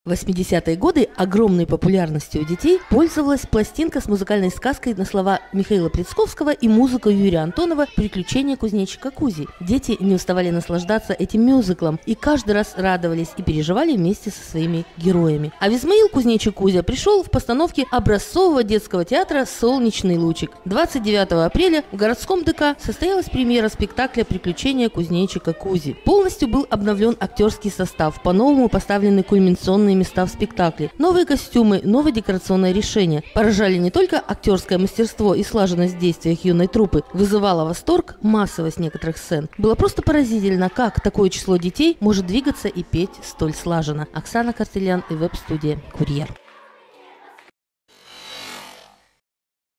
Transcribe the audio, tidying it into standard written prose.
В 80-е годы огромной популярностью у детей пользовалась пластинка с музыкальной сказкой на слова Михаила Плецковского и музыку Юрия Антонова «Приключения кузнечика Кузи». Дети не уставали наслаждаться этим мюзиклом и каждый раз радовались и переживали вместе со своими героями. А в Измаил кузнечик Кузя пришел в постановке образцового детского театра «Солнечный лучик». 29 апреля в городском ДК состоялась премьера спектакля «Приключения кузнечика Кузи». Полностью был обновлен актерский состав, по-новому поставлены кульминационные места в спектакле. Новые костюмы, новое декорационное решение. Поражали не только актерское мастерство и слаженность в действиях юной труппы, вызывала восторг массовость некоторых сцен. Было просто поразительно, как такое число детей может двигаться и петь столь слаженно. Оксана Картелян и веб-студия «Курьер».